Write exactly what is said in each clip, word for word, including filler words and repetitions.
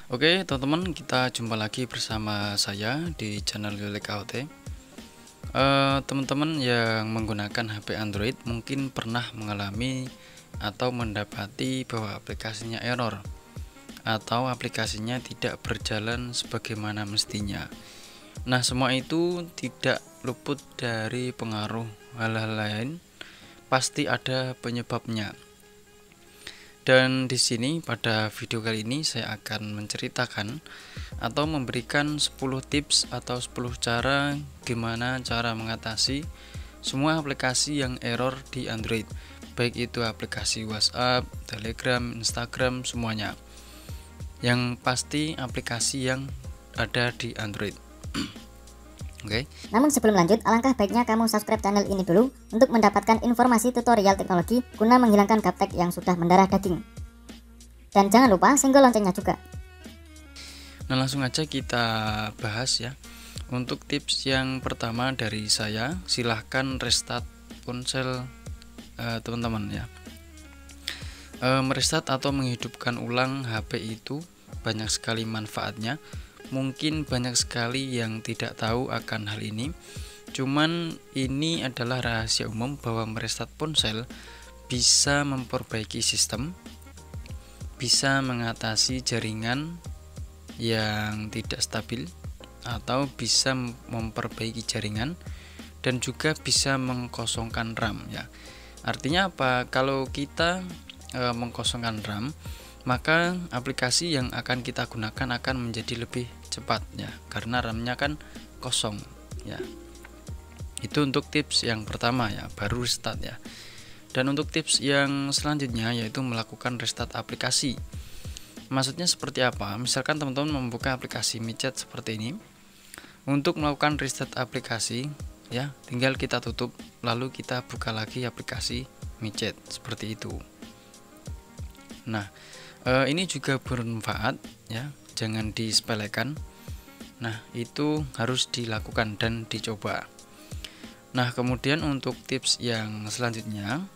Oke teman-teman, kita jumpa lagi bersama saya di channel Lilik A O T. Uh, teman-teman yang menggunakan H P Android mungkin pernah mengalami atau mendapati bahwa aplikasinya error atau aplikasinya tidak berjalan sebagaimana mestinya. Nah, semua itu tidak luput dari pengaruh hal-hal lain, pasti ada penyebabnya. Dan di sini pada video kali ini saya akan menceritakan atau memberikan sepuluh tips atau sepuluh cara gimana cara mengatasi semua aplikasi yang error di Android, baik itu aplikasi WhatsApp, Telegram, Instagram, semuanya. Yang pasti aplikasi yang ada di Android. Oke. Okay. Namun sebelum lanjut, alangkah baiknya kamu subscribe channel ini dulu untuk mendapatkan informasi tutorial teknologi guna menghilangkan gaptek yang sudah mendarah daging. Dan jangan lupa senggol loncengnya juga. Nah, langsung aja kita bahas ya. Untuk tips yang pertama dari saya, silahkan restart ponsel teman-teman eh, ya. E, merestart atau menghidupkan ulang H P itu banyak sekali manfaatnya. Mungkin banyak sekali yang tidak tahu akan hal ini. Cuman ini adalah rahasia umum bahwa merestart ponsel bisa memperbaiki sistem, bisa mengatasi jaringan yang tidak stabil, atau bisa memperbaiki jaringan, dan juga bisa mengkosongkan RAM ya. Artinya apa? Kalau kita e, mengkosongkan RAM, maka aplikasi yang akan kita gunakan akan menjadi lebih cepat ya, karena RAM-nya kan kosong ya. Itu untuk tips yang pertama ya, baru restart ya. Dan untuk tips yang selanjutnya yaitu melakukan restart aplikasi. Maksudnya seperti apa? Misalkan teman-teman membuka aplikasi micet seperti ini. Untuk melakukan restart aplikasi ya, tinggal kita tutup lalu kita buka lagi aplikasi micet seperti itu. Nah, e, ini juga bermanfaat ya, jangan disepelekan. Nah, itu harus dilakukan dan dicoba. Nah, kemudian untuk tips yang selanjutnya,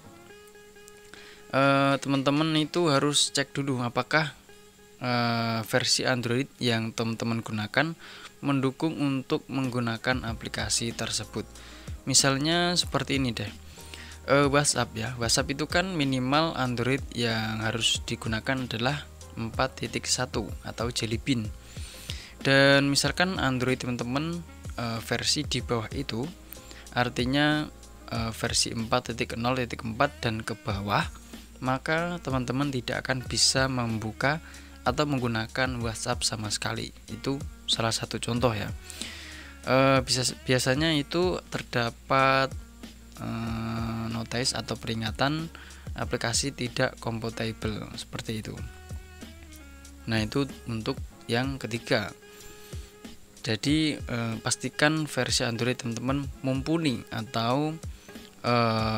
teman-teman itu harus cek dulu apakah e, versi Android yang teman-teman gunakan mendukung untuk menggunakan aplikasi tersebut. Misalnya seperti ini deh, e, WhatsApp ya. WhatsApp itu kan minimal Android yang harus digunakan adalah empat titik satu atau Jelly Bean. Dan misalkan Android teman-teman e, versi di bawah itu, artinya e, versi empat titik nol titik empat dan ke bawah, maka teman-teman tidak akan bisa membuka atau menggunakan WhatsApp sama sekali. Itu salah satu contoh ya. E, bisa, biasanya itu terdapat e, notice atau peringatan aplikasi tidak compatible seperti itu. Nah, itu untuk yang ketiga. Jadi e, pastikan versi Android teman-teman mumpuni atau e,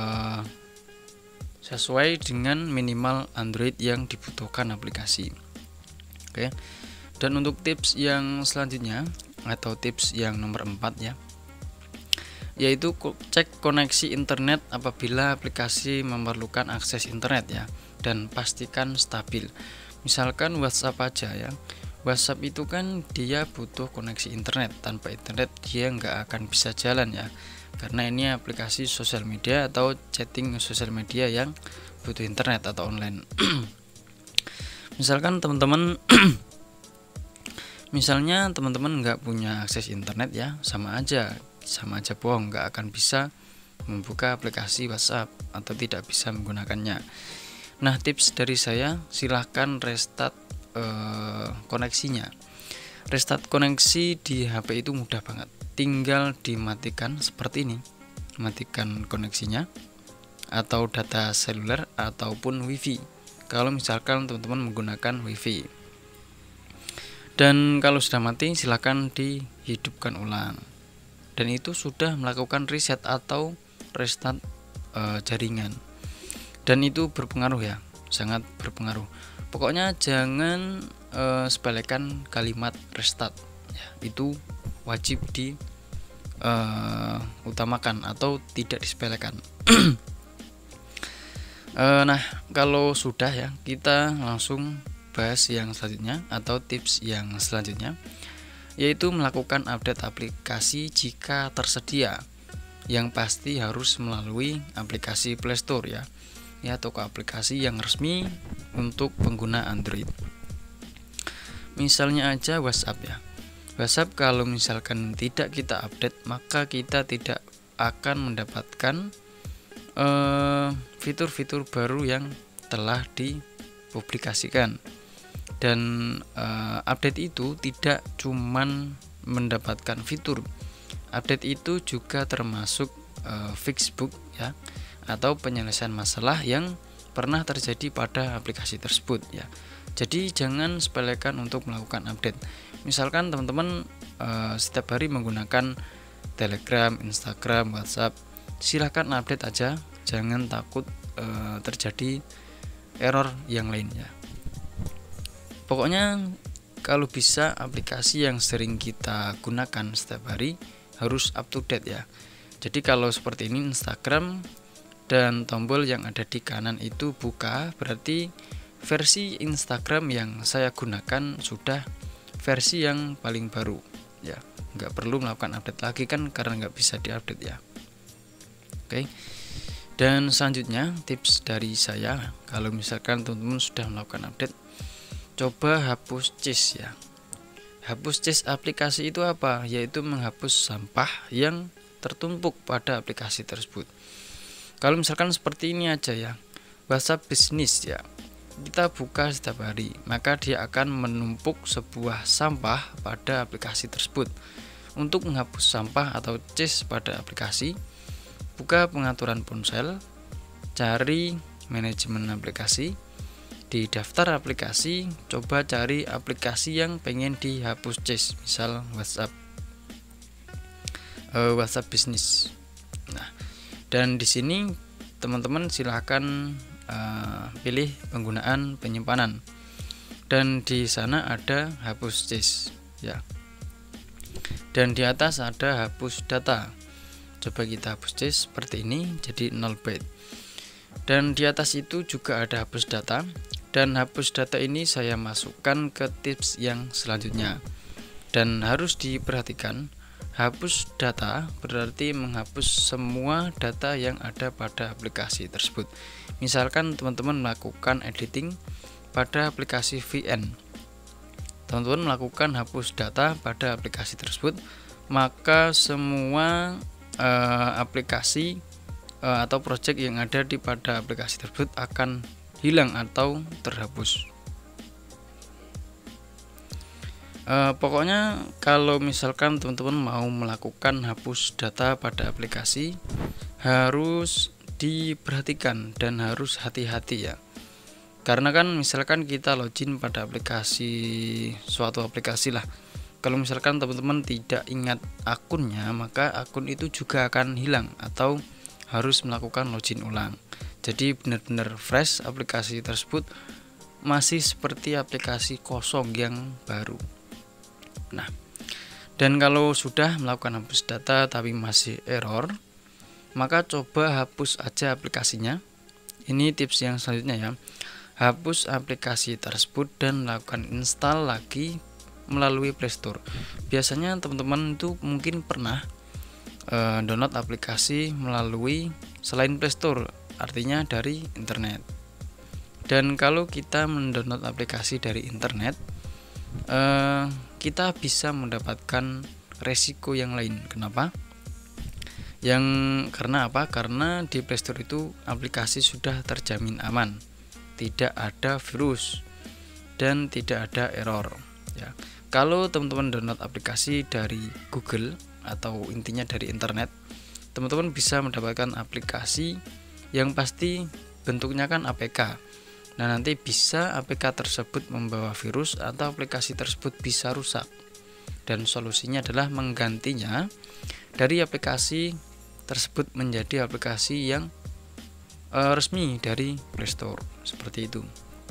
sesuai dengan minimal Android yang dibutuhkan aplikasi. Oke. Dan untuk tips yang selanjutnya atau tips yang nomor empat ya, yaitu cek koneksi internet apabila aplikasi memerlukan akses internet ya, dan pastikan stabil. Misalkan WhatsApp aja ya, WhatsApp itu kan dia butuh koneksi internet, tanpa internet dia nggak akan bisa jalan ya, karena ini aplikasi sosial media atau chatting sosial media yang butuh internet atau online. Misalkan teman-teman misalnya teman-teman nggak punya akses internet ya, sama aja sama aja bohong, nggak akan bisa membuka aplikasi WhatsApp atau tidak bisa menggunakannya. Nah, tips dari saya, silahkan restart eh, koneksinya. Restart koneksi di H P itu mudah banget, tinggal dimatikan seperti ini, matikan koneksinya atau data seluler ataupun WiFi kalau misalkan teman-teman menggunakan WiFi. Dan kalau sudah mati, silakan dihidupkan ulang. Dan itu sudah melakukan reset atau restart e, jaringan. Dan itu berpengaruh ya, sangat berpengaruh. Pokoknya jangan e, sepelekan kalimat restart ya, itu wajib di e, utamakan atau tidak disepelekan. e, Nah, kalau sudah ya, kita langsung bahas yang selanjutnya atau tips yang selanjutnya, yaitu melakukan update aplikasi jika tersedia. Yang pasti harus melalui aplikasi Play Store ya. Ya, toko aplikasi yang resmi untuk pengguna Android. Misalnya aja WhatsApp ya. WhatsApp kalau misalkan tidak kita update, maka kita tidak akan mendapatkan uh, fitur-fitur baru yang telah dipublikasikan. Dan uh, update itu tidak cuman mendapatkan fitur. Update itu juga termasuk uh, fix bug ya, atau penyelesaian masalah yang pernah terjadi pada aplikasi tersebut ya. Jadi jangan sepelekan untuk melakukan update. Misalkan teman-teman uh, setiap hari menggunakan Telegram, Instagram, WhatsApp, silahkan update aja, jangan takut uh, terjadi error yang lainnya. Pokoknya kalau bisa aplikasi yang sering kita gunakan setiap hari harus up to date ya. Jadi kalau seperti ini Instagram dan tombol yang ada di kanan itu buka, berarti versi Instagram yang saya gunakan sudah versi yang paling baru ya. Nggak perlu melakukan update lagi kan, karena nggak bisa diupdate ya. Oke. Dan selanjutnya tips dari saya, kalau misalkan teman-teman sudah melakukan update, coba hapus cache ya. Hapus cache aplikasi itu apa? Yaitu menghapus sampah yang tertumpuk pada aplikasi tersebut. Kalau misalkan seperti ini aja ya, WhatsApp Business ya, kita buka setiap hari, maka dia akan menumpuk sebuah sampah pada aplikasi tersebut. Untuk menghapus sampah atau cache pada aplikasi, buka pengaturan ponsel, cari manajemen aplikasi. Di daftar aplikasi, coba cari aplikasi yang pengen dihapus cache, misal WhatsApp uh, WhatsApp Business. Nah, dan di sini teman-teman silahkan uh, pilih penggunaan penyimpanan, dan di sana ada hapus cache ya. Dan di atas ada hapus data. Coba kita hapus cache seperti ini, jadi nol byte. Dan di atas itu juga ada hapus data. Dan hapus data ini saya masukkan ke tips yang selanjutnya. Dan harus diperhatikan, hapus data berarti menghapus semua data yang ada pada aplikasi tersebut. Misalkan teman-teman melakukan editing pada aplikasi V N, teman-teman melakukan hapus data pada aplikasi tersebut, maka semua uh, aplikasi uh, atau project yang ada di pada aplikasi tersebut akan hilang atau terhapus. E, pokoknya kalau misalkan teman-teman mau melakukan hapus data pada aplikasi, harus diperhatikan dan harus hati-hati ya. Karena kan misalkan kita login pada aplikasi, suatu aplikasi lah, kalau misalkan teman-teman tidak ingat akunnya, maka akun itu juga akan hilang atau harus melakukan login ulang. Jadi benar-benar fresh, aplikasi tersebut masih seperti aplikasi kosong yang baru. Nah, dan kalau sudah melakukan hapus data tapi masih error, maka coba hapus aja aplikasinya. Ini tips yang selanjutnya ya. Hapus aplikasi tersebut dan lakukan install lagi melalui Play Store. Biasanya teman-teman itu mungkin pernah uh, download aplikasi melalui selain Play Store, artinya dari internet. Dan kalau kita mendownload aplikasi dari internet, eh, kita bisa mendapatkan resiko yang lain. Kenapa? Yang karena apa? Karena di Play Store itu aplikasi sudah terjamin aman, tidak ada virus dan tidak ada error. Ya. Kalau teman-teman download aplikasi dari Google atau intinya dari internet, teman-teman bisa mendapatkan aplikasi yang pasti bentuknya kan A P K. Nah, nanti bisa A P K tersebut membawa virus atau aplikasi tersebut bisa rusak. Dan solusinya adalah menggantinya dari aplikasi tersebut menjadi aplikasi yang e, resmi dari Play Store, seperti itu.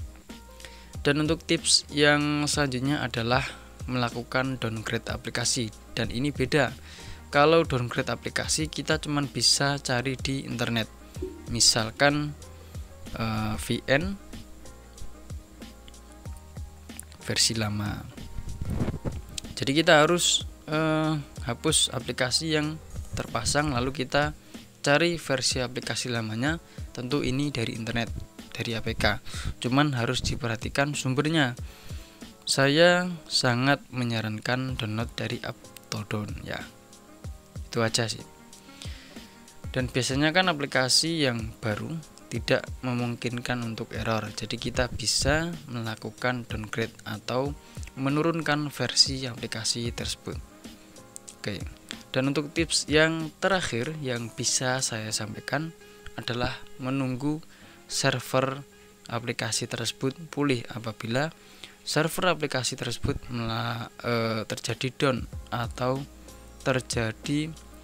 Dan untuk tips yang selanjutnya adalah melakukan downgrade aplikasi, dan ini beda. Kalau downgrade aplikasi kita cuma bisa cari di internet. Misalkan uh, V N versi lama. Jadi kita harus eh, hapus aplikasi yang terpasang, lalu kita cari versi aplikasi lamanya. Tentu ini dari internet, dari A P K, cuman harus diperhatikan sumbernya. Saya sangat menyarankan download dari Uptodown ya. Itu aja sih. Dan biasanya kan aplikasi yang baru tidak memungkinkan untuk error, jadi kita bisa melakukan downgrade atau menurunkan versi aplikasi tersebut. Oke. Dan untuk tips yang terakhir yang bisa saya sampaikan adalah menunggu server aplikasi tersebut pulih. Apabila server aplikasi tersebut melah, e, terjadi down atau terjadi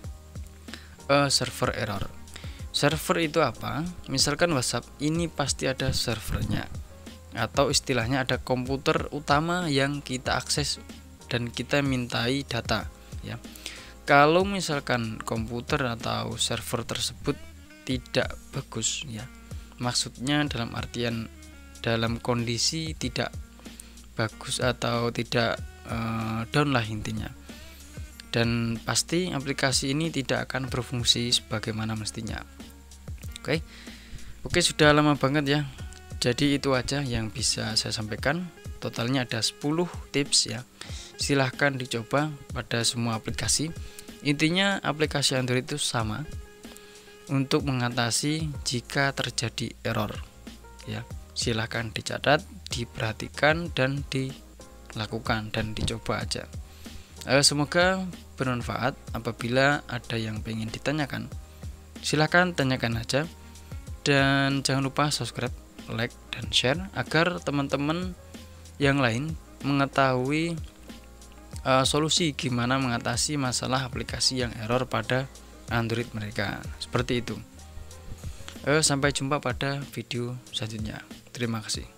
e, server error. Server itu apa? Misalkan WhatsApp ini pasti ada servernya, atau istilahnya ada komputer utama yang kita akses dan kita mintai data ya. Kalau misalkan komputer atau server tersebut tidak bagus ya, maksudnya dalam artian dalam kondisi tidak bagus atau tidak uh, down lah intinya, dan pasti aplikasi ini tidak akan berfungsi sebagaimana mestinya. Oke, oke sudah lama banget ya. Jadi itu aja yang bisa saya sampaikan. Totalnya ada sepuluh tips ya. Silahkan dicoba pada semua aplikasi. Intinya aplikasi Android itu sama untuk mengatasi jika terjadi error ya. Silahkan dicatat, diperhatikan, dan dilakukan dan dicoba aja. Eh, semoga bermanfaat. Apabila ada yang pengen ditanyakan, silahkan tanyakan aja. Dan jangan lupa subscribe, like, dan share agar teman-teman yang lain mengetahui uh, solusi gimana mengatasi masalah aplikasi yang error pada Android mereka. Seperti itu. Uh, sampai jumpa pada video selanjutnya. Terima kasih.